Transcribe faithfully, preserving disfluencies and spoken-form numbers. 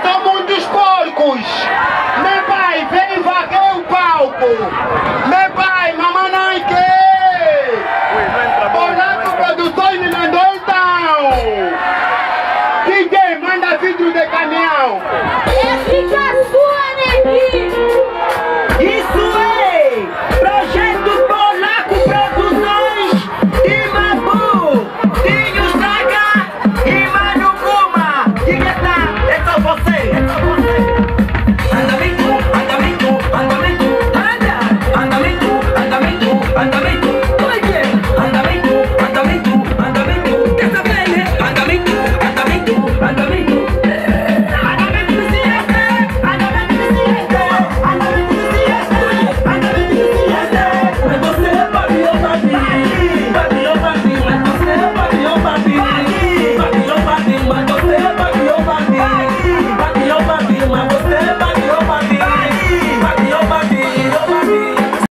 Tô muitos porcos. Meu pai, vem varrer o palco. Meu pai, mamãe, que? Polaco Produções me mandou então. D J, manda vídeo de caminhão. Fica a sua, neguinho. Isso é Projeto Polaco Produções de Mabu, Dinho Saga e Manu Kuma. Diga tá, é só você, é só você.